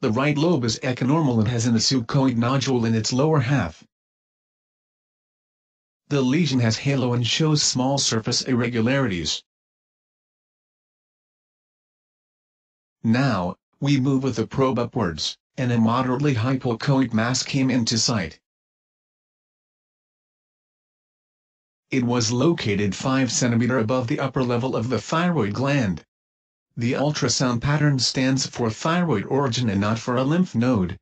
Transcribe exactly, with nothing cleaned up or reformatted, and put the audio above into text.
The right lobe is echonormal and has an asucoid nodule in its lower half. The lesion has halo and shows small surface irregularities. Now, we move with the probe upwards, and a moderately hypoechoic mass came into sight. It was located five centimeters above the upper level of the thyroid gland. The ultrasound pattern stands for thyroid origin and not for a lymph node.